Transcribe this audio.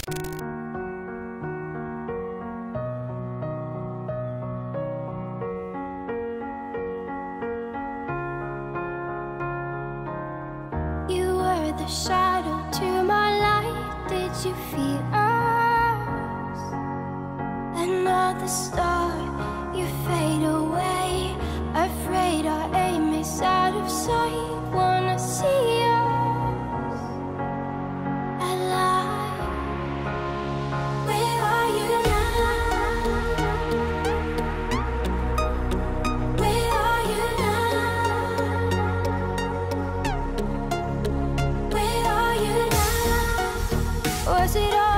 You were the shadow to my light. Did you feel us? Another star, you fade away. Afraid our aim is out of sight. Wanna see us alive. Where are you now? Where are you now? Where are you now? Was it all